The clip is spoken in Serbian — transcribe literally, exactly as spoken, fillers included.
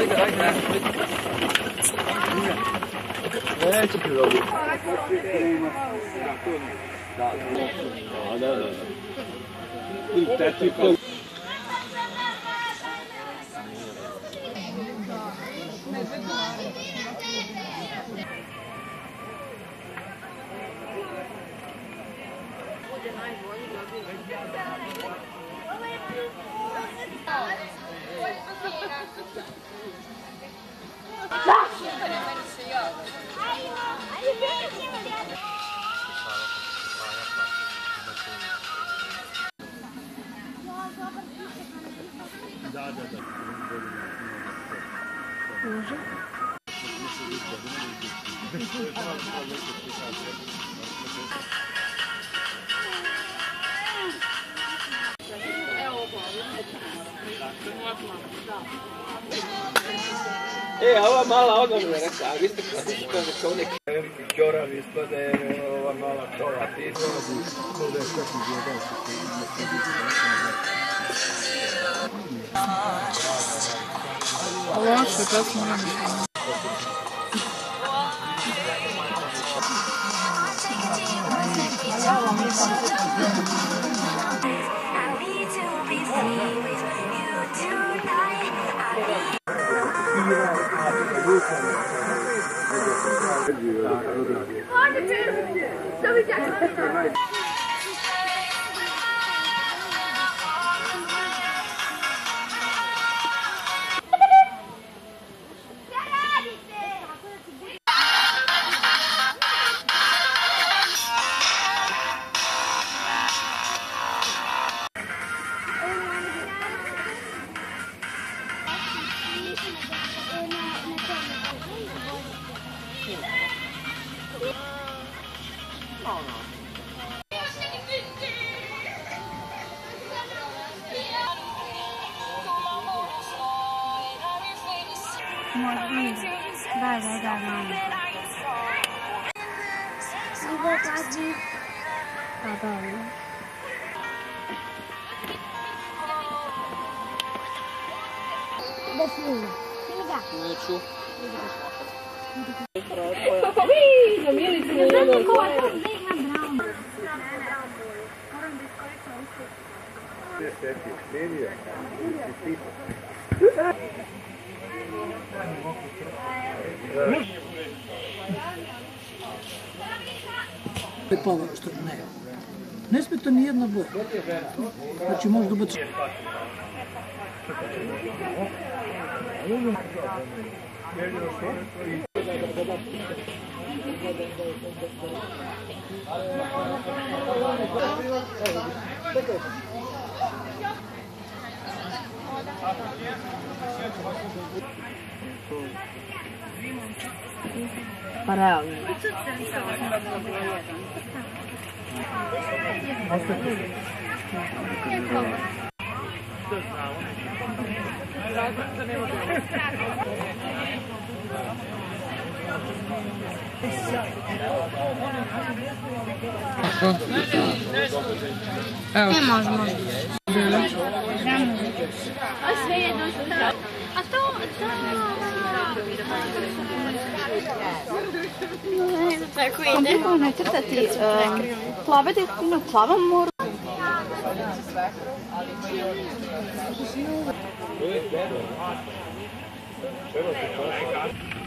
Neće prilobiti. Da, da, da. I teti pol. Da, da, da. Može? E, ova mala odmah me rekla, a vi ste kao neki veliki ćorav ispade, ova mala čova, ti dolazi, kod je što ti gledao se ti ima što biti nekako. Loše, kad smo radili. Da, da, da, mama. Ivo, pazi. Pa dobro. Da snima. Snimi ga. Neću. Uiii, na milicu ne jedno. Ne znam ko je to, ne imam brown. Moram da iskoristam usput. Sve seti, snimio. Pava, što ne. Ne smeta ni jedna boja. Znači možda baci. Pa realno. Ne može, može. A sve jedno što... A to... Tako ide. Komplikovano je crtati plave delfine na plavom moru. To je dobro. Čelo se to.